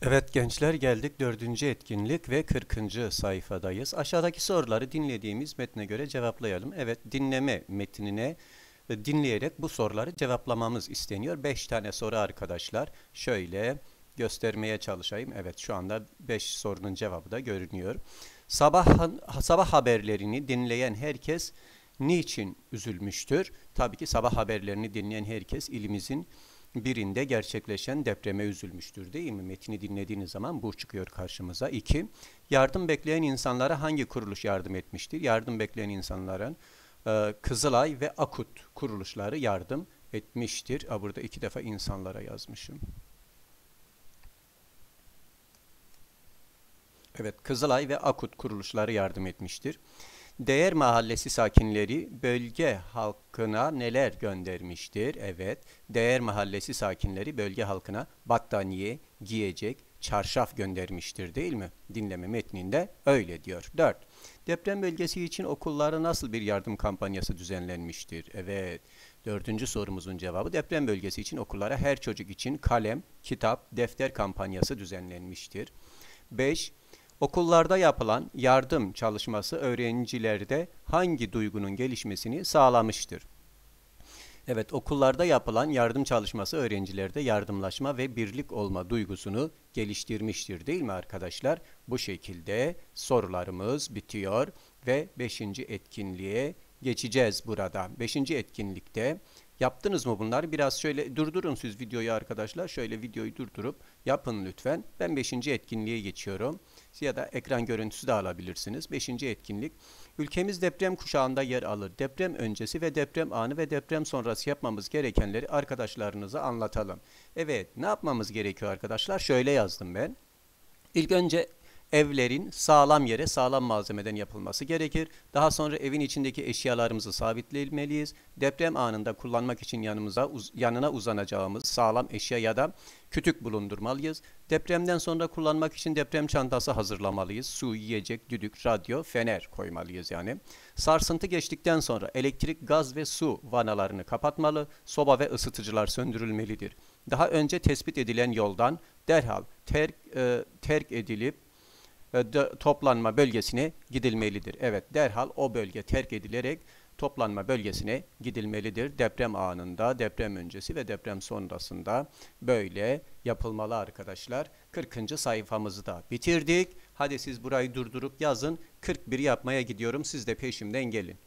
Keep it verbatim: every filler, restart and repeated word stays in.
Evet gençler geldik dördüncü etkinlik ve kırkıncı sayfadayız. Aşağıdaki soruları dinlediğimiz metne göre cevaplayalım. Evet dinleme metnine e, dinleyerek bu soruları cevaplamamız isteniyor. beş tane soru arkadaşlar. Şöyle göstermeye çalışayım. Evet şu anda beş sorunun cevabı da görünüyor. Sabah, sabah haberlerini dinleyen herkes niçin üzülmüştür? Tabii ki sabah haberlerini dinleyen herkes ilimizin birinde gerçekleşen depreme üzülmüştür değil mi? Metni dinlediğiniz zaman bu çıkıyor karşımıza. İki, yardım bekleyen insanlara hangi kuruluş yardım etmiştir? Yardım bekleyen insanların e, Kızılay ve Akut kuruluşları yardım etmiştir. A, burada iki defa insanlara yazmışım. Evet, Kızılay ve Akut kuruluşları yardım etmiştir. Değer Mahallesi sakinleri bölge halkına neler göndermiştir? Evet, Değer Mahallesi sakinleri bölge halkına battaniye, giyecek, çarşaf göndermiştir değil mi? Dinleme metninde öyle diyor. dört. Deprem bölgesi için okullara nasıl bir yardım kampanyası düzenlenmiştir? Evet, dördüncü sorumuzun cevabı deprem bölgesi için okullara her çocuk için kalem, kitap, defter kampanyası düzenlenmiştir. beş. Okullarda yapılan yardım çalışması öğrencilerde hangi duygunun gelişmesini sağlamıştır? Evet, okullarda yapılan yardım çalışması öğrencilerde yardımlaşma ve birlik olma duygusunu geliştirmiştir değil mi arkadaşlar? Bu şekilde sorularımız bitiyor ve beşinci etkinliğe geçeceğiz burada. Beşinci etkinlikte yaptınız mı bunları? Biraz şöyle durdurun siz videoyu arkadaşlar. Şöyle videoyu durdurup yapın lütfen. Ben beşinci etkinliğe geçiyorum. Ya da ekran görüntüsü de alabilirsiniz. Beşinci etkinlik. Ülkemiz deprem kuşağında yer alır. Deprem öncesi ve deprem anı ve deprem sonrası yapmamız gerekenleri arkadaşlarınıza anlatalım. Evet, ne yapmamız gerekiyor arkadaşlar? Şöyle yazdım ben. İlk önce evlerin sağlam yere sağlam malzemeden yapılması gerekir. Daha sonra evin içindeki eşyalarımızı sabitlemeliyiz. Deprem anında kullanmak için yanımıza uz yanına uzanacağımız sağlam eşya ya da kütük bulundurmalıyız. Depremden sonra kullanmak için deprem çantası hazırlamalıyız. Su, yiyecek, düdük, radyo, fener koymalıyız yani. Sarsıntı geçtikten sonra elektrik, gaz ve su vanalarını kapatmalı. Soba ve ısıtıcılar söndürülmelidir. Daha önce tespit edilen yoldan derhal terk, e, terk edilip e, de, toplanma bölgesine gidilmelidir. Evet, derhal o bölge terk edilerek toplanma bölgesine gidilmelidir. Deprem anında, deprem öncesi ve deprem sonrasında böyle yapılmalı arkadaşlar. kırkıncı sayfamızı da bitirdik. Hadi siz burayı durdurup yazın. kırk bir yapmaya gidiyorum. Siz de peşimden gelin.